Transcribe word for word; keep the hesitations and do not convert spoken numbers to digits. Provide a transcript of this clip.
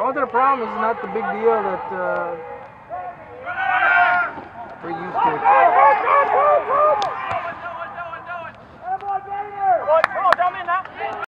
Other problem is not the big deal that uh,